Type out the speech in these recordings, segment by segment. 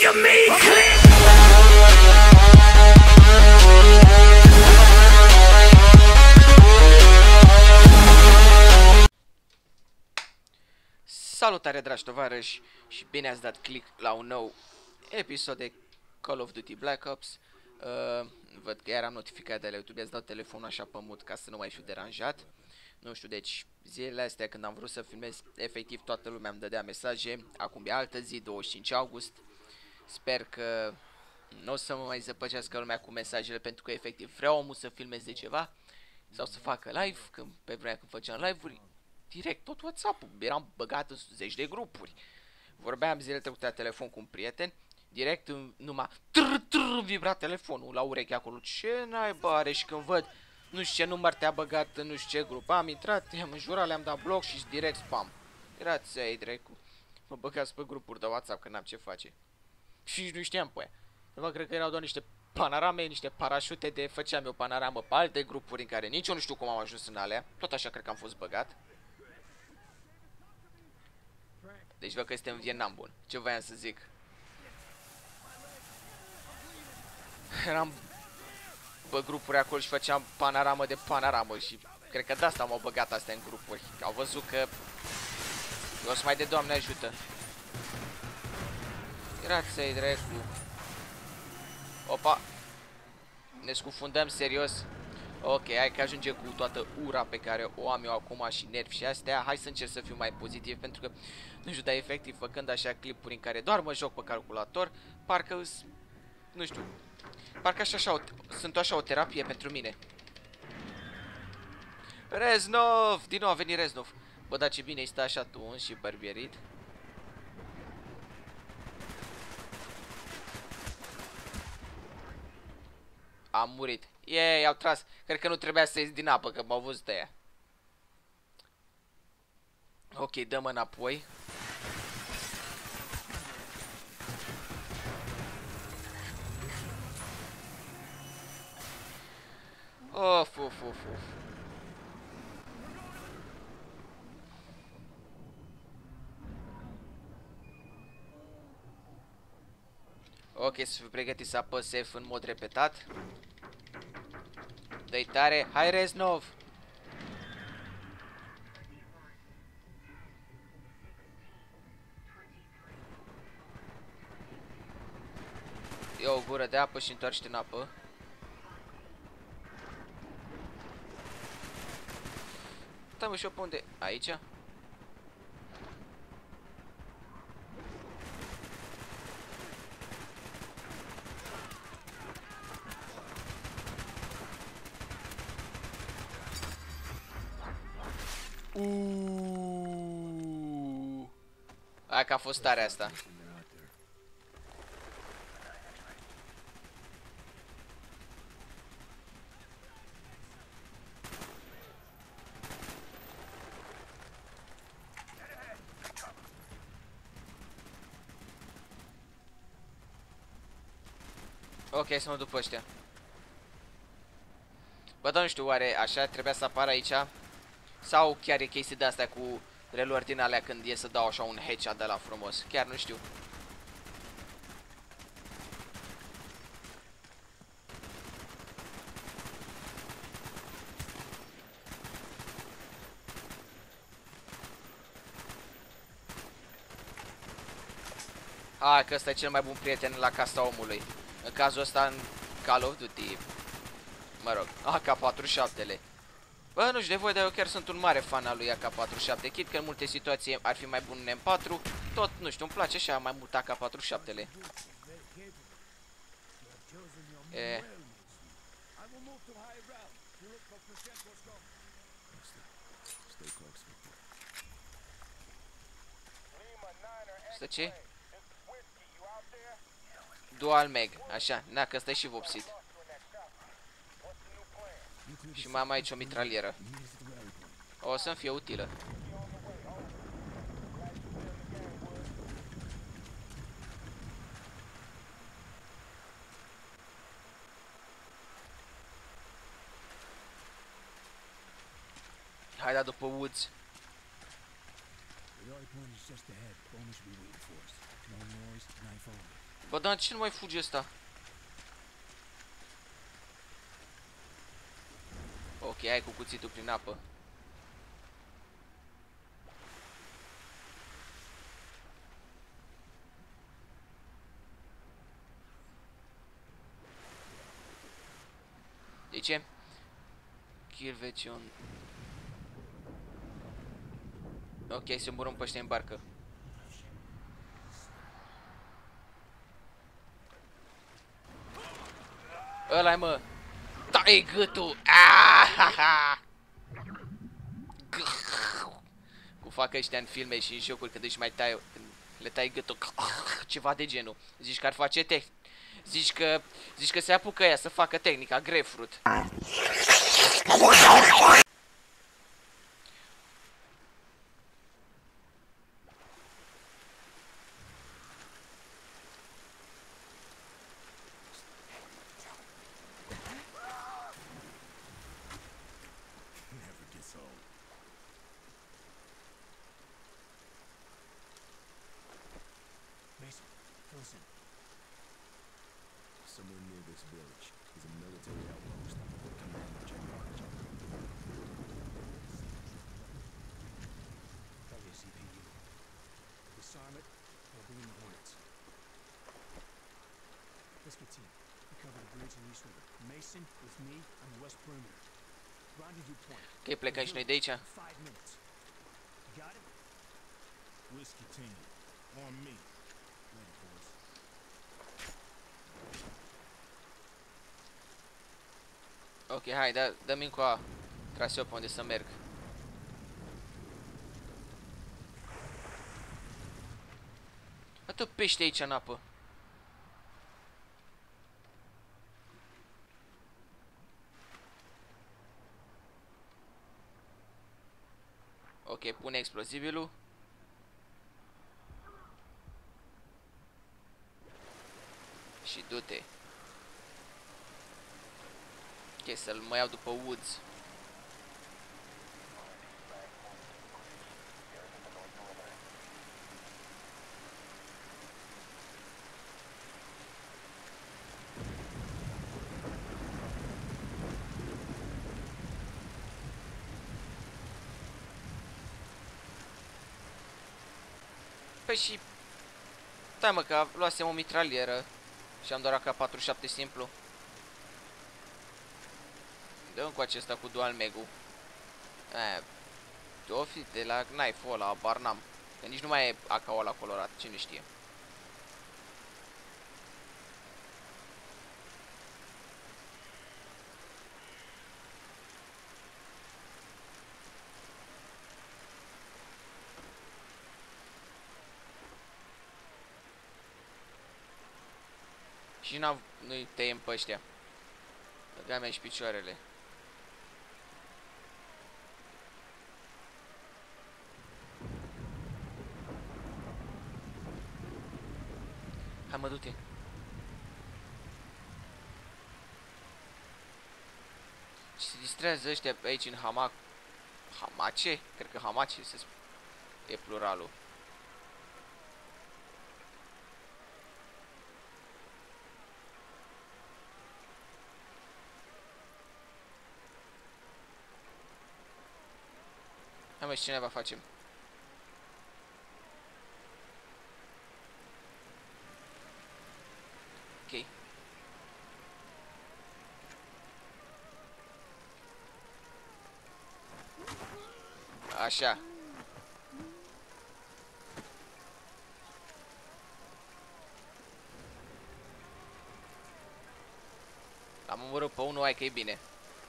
of me click. Salutare, dragi tovarăși, și bine ați dat click la un nou episod de Call of Duty Black Ops. Văd că eram notificat de la YouTube, ați dat telefonul așa pe mut ca să nu mai fiu deranjat. Nu știu, deci zilele astea când am vrut să filmez, efectiv toată lumea îmi dădea mesaje. Acum e altă zi, 25 august. Sper că nu o să mă mai zăpăcească lumea cu mesajele, pentru că efectiv vreau omul să filmeze ceva sau să facă live, când, pe vremea când făceam live-uri, direct tot WhatsApp-ul, eram băgat în zeci de grupuri. Vorbeam zilele trecute la telefon cu un prieten, direct numai vibra telefonul la ureche acolo. Ce naiba are? Și când văd nu știu ce număr te-a băgat în nu știu ce grup, am intrat, i-am înjurat, le-am dat bloc și direct spam. Erați ai dracu. Mă băgați pe grupuri de WhatsApp că n-am ce face. Și nici nu știam pe aia. Eu cred că erau doar niște panorame, niște parașute de făceam eu panoramă pe alte grupuri în care nici eu nu știu cum am ajuns în alea. Tot așa cred că am fost băgat. Deci văd că este în Vietnam, bun. Ce voiam să zic? Eram pe grupuri acolo și făceam panoramă de panoramă și cred că de asta m-au băgat astea în grupuri. Că au văzut că eu o să mai de Doamne ajută. Grație-i dracu. Opa. Ne scufundăm serios. Ok, hai că ajunge cu toată ura pe care o am eu acum și nervi și astea. Hai să încerc să fiu mai pozitiv, pentru că nu știu, dar efectiv făcând așa clipuri în care doar mă joc pe calculator, parcă nu știu, parcă sunt așa o terapie pentru mine. Reznov! Din nou a venit Reznov. Bă, dar ce bine este așa tu și bărbierit. Am murit. Ei, au tras. Cred că nu trebuia să ies din apă, că m-au văzut ăia. Ok, dăm înapoi. Of. Ok, să fiu pregătit să apăs F în mod repetat. Dă-i tare. Hai, Reznov! Ia o gură de apă și întoarce-te în apă. Stai mă, și eu pe unde? Aici? Hai că a fost tare asta. Ok, să mă duc pe ăștia. Bă, dar nu știu, oare așa trebuia să apară aici? Sau chiar e chestii de astea cu reluări din alea când e să dau așa un headshot de la frumos? Chiar nu știu. Hai că ăsta e cel mai bun prieten la casa omului. În cazul ăsta, în Call of Duty, mă rog, AK-47-le. Bă, nu știu de voi, dar eu chiar sunt un mare fan al lui AK-47. Chit că în multe situații ar fi mai bun un M4. Tot, nu știu, îmi place așa mai mult AK-47-le. Asta ce? Dual Meg, așa, na, că ăsta e și vopsit. Și mai am aici o mitralieră. O să-mi fie utilă. Hai da după Woods. Bă, dar ce nu mai fuge ăsta? Ok, hai cu cuțitul prin apă. De ce? Kirvecion. Ok, se îmburăm pe ăștia în barcă. Ăla-i, mă! Tai gâtul! Aaaaaa! Cum fac ăștia în filme și în jocuri când își mai tai, când le tai gâtul. Ceva de genul. Zici că ar face Zici că se apucă ea să facă tehnica grapefruit. Listen. Somewhere near this village is a military outpost with Commander General. WCPU. Disarm it, or bring in the Hornets. Let's get team. We cover the bridge in East River. Mason, with me, on the west perimeter. Rendezvous point. Ok, plecăm și noi de aici. 5 minutes. Got it? Whiskey team. On me. Ready, boys. Ok, hai, dă-mi încoa traseu pe unde să merg. Atât pește aici în apă. Ok, pune explozibilul. Și du-te. Ok, să-l mai iau după Woods. Păi și... Stai, mă, că luasem o mitralieră și am doar AK-47 simplu. Dă-mi cu acesta cu dual megu. O fi de la knife-ul ăla, bar n-am. Că nici nu mai e AK-ul ăla colorat, cine știe. Și nu-i tăiem pe ăștia. Băga mea și picioarele. Hai, mă, du-te. Și se distrează ăștia pe aici în hamac. Hamace? Cred că hamace e pluralul. Hai, mă, și ce ne va facem? Ok. Așa. L-am omorât pe unul, hai că e bine.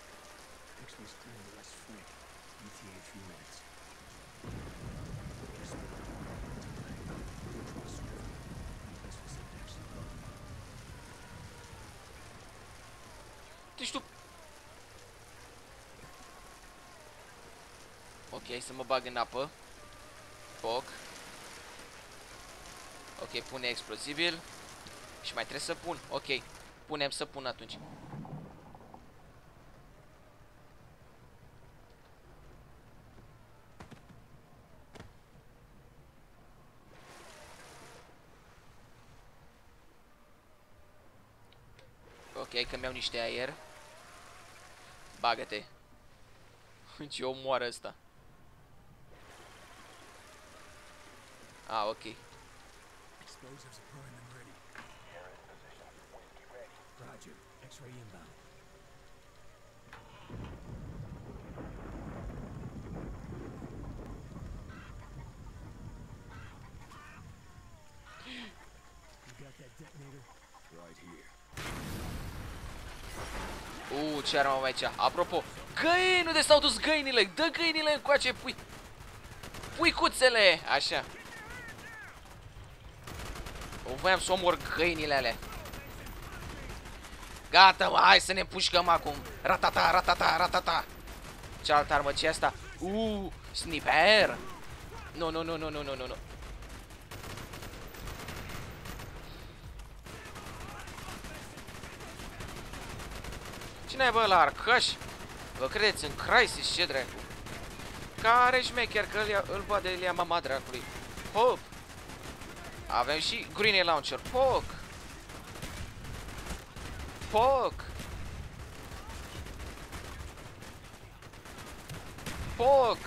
Deci tu... Ok, hai să mă bag în apă. Foc. Ok, pune explozibil. Și mai trebuie să pun. Ok, punem să pun atunci. Ok, că mi-au niște aer. Bagă-te. Ce omoară ăsta. Ah, ok. Explosives are prime and ready. Roger. X-ray inbound. You got that detonator? Right here. Ce armă am aici? Apropo, găini! Unde s-au dus găinile? Dă găinile încoace, puicuțele! Așa. O voiam să omor găinile alea. Gata, mă, hai să ne pușcăm acum. Ratata, ratata, ratata. Cealaltă armă, ce asta? Sniper! Nu, nu, nu, nu, nu, nu, nu, nu. Cine e bă la arcaș? Vă credeți în Crysis, ce dracu? Care șmecher că îl bade Ilia mama dracului. Hop! Avem și grenade launcher. Poc! Poc! Poc!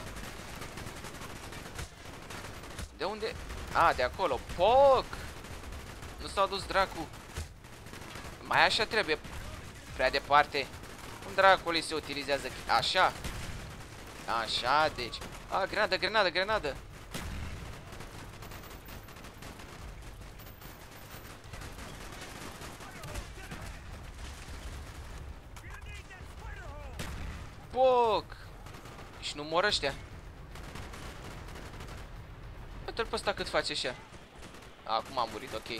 De unde? De acolo. Poc! Nu s-au dus dracu. Mai așa trebuie. Prea departe. Cum dracului se utilizează? Așa. Așa, deci. Grenadă, grenadă, grenadă. Poc! Și nu mor ăștia. Uite-l pe ăsta cât face așa. Acum am murit, ok.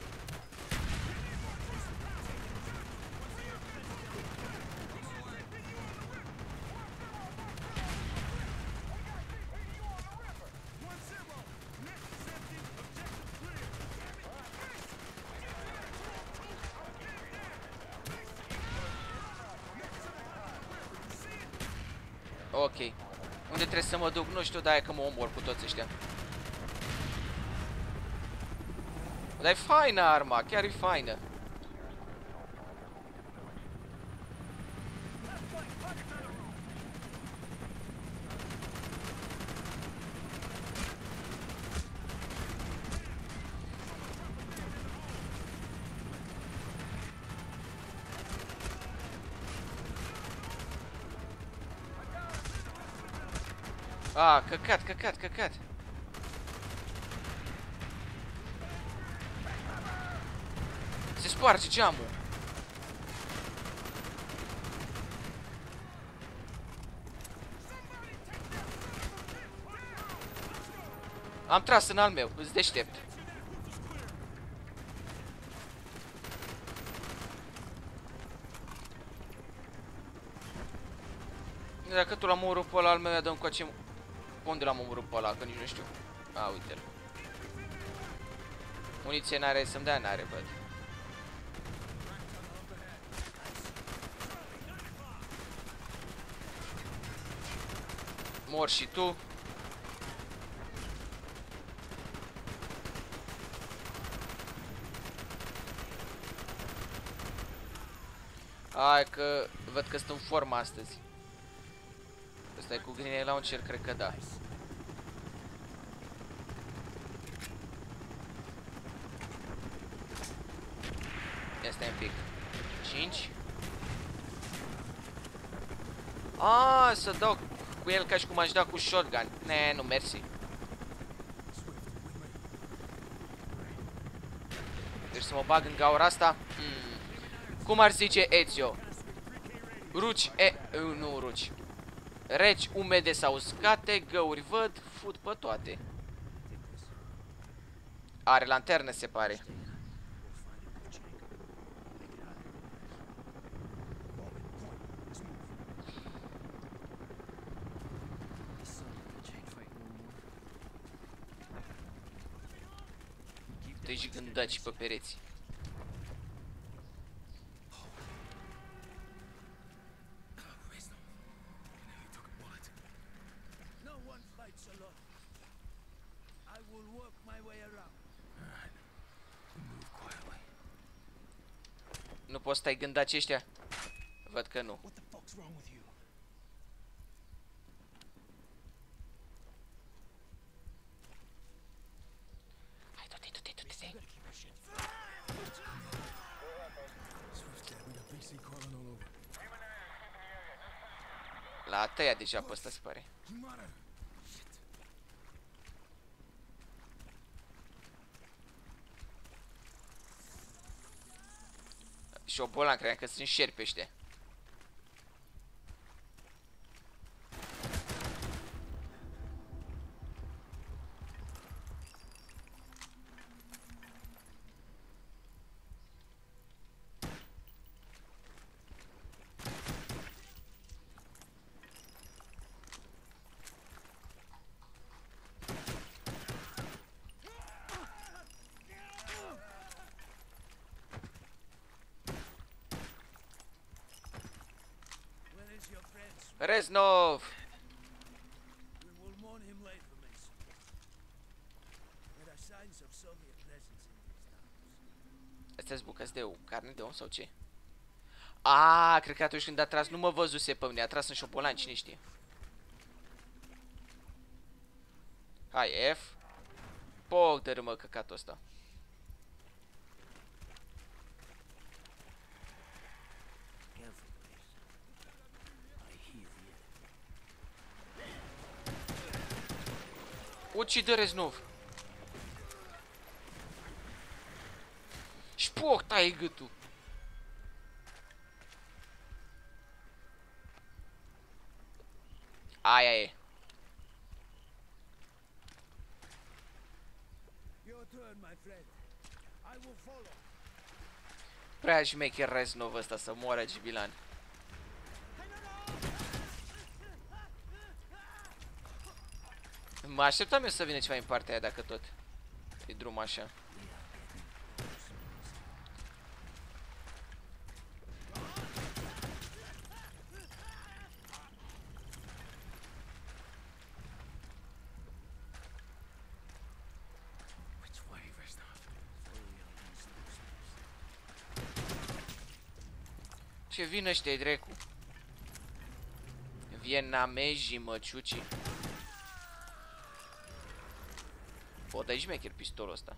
Ok. Unde trebuie să mă duc? Nu știu, dar e că mă omor cu toți ăștia. Dar e faină arma, chiar e faină. Căcat, căcat, căcat. Se sparge geamul. Am tras în al meu, îți deștept. Dacă tu l-am omorât pe ăla, al meu ia dă-mi coace. Unde l-am omorât pe ăla, că nici nu știu. Uite-l. Muniție n-are să-mi dea, n-are, băd. Mor și tu. Hai că văd că sunt în formă astăzi. Ăsta e cu grenade launcher, cred că da. Ia stai un pic. 5. Să dau cu el ca și cum aș da cu shotgun. Ne, nu, mersi. Deci să mă bag în gaura asta. Cum ar zice Ezio? Ruci, nu ruci. Reci umede sau uscate, găuri văd, fut pe toate. Are lanternă, se pare. Deci gândaci pe pereți. Nu poți stai gândaci ăștia? Văd că nu. What the fuck's wrong with you? Hai, du-te, du-te, du-te. Better keep your shit. Swift Dad, we got Big C crawling all over. L-a tăiat deja pe ăsta, se pare. Mother. Șobolan, credeam că sunt șerpi ăștia. Where is your friend? Reznov! We will mourn him later, Mason. There are signs of Soviet presence in these towns. Astea-s bucăți de carne de om sau ce? A, cred că atunci când a tras nu mă văzuse pe mine, a tras în șobolan, cine știe. Hai, F. Poc dărâmă căcatul ăsta. Careful, Mason. I hear you. Ucide Reznov. Și poc, taie gâtul. Aia e. Your turn, my friend. I will follow. Prea șmecher Reznov ăsta să moară Gibilan. Mă așteptam eu să vină ceva în partea aia dacă tot e drum așa. Which way, Reznov? Ce vin ăștia-i dracu? Vietnamezii, măciucii. O, dai șmecher pistolul ăsta.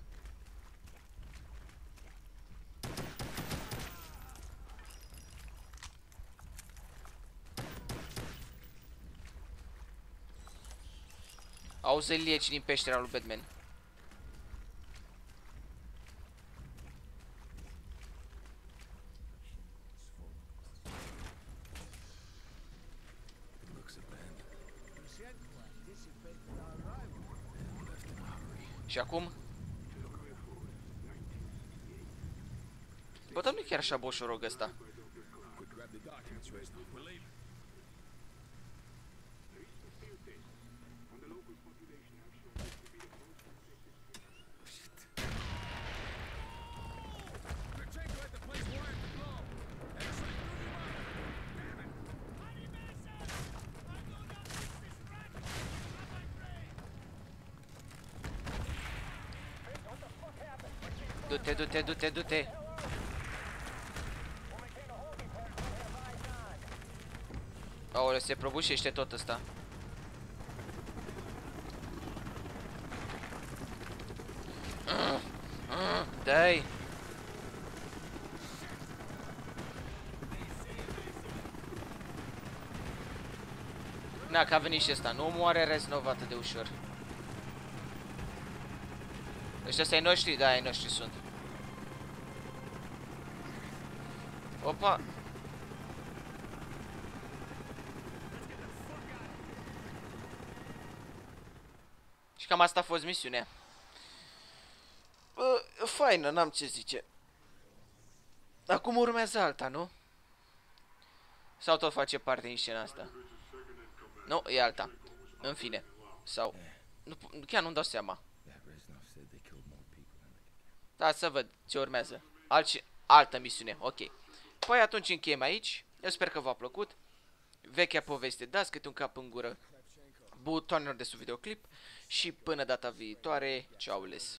Auzi lieci din peștera lui Batman. Și acum? Bă, dar nu e chiar așa boșorog ăsta. Quick, grab the documents, Reznov. We're leaving. Du-te, du-te, du-te, du-te. Aoleu, se prăbușește tot ăsta. Dai. Na, că a venit și ăsta. Nu moare Reznov atât de ușor. Ăștia-s ai noștri? Da, ai noștri sunt. Opa! Și cam asta a fost misiunea. Bă, faină, n-am ce zice. Acum urmează alta, nu? Sau tot face parte din scena asta? Nu, e alta. În fine. Sau... Nu, chiar nu-mi dau seama. Da, să văd ce urmează. Altă misiune, ok. Păi atunci încheiem aici. Eu sper că v-a plăcut. Vechea poveste, dați câte un cap în gură butoanelor de sub videoclip. Și până data viitoare, ceau les.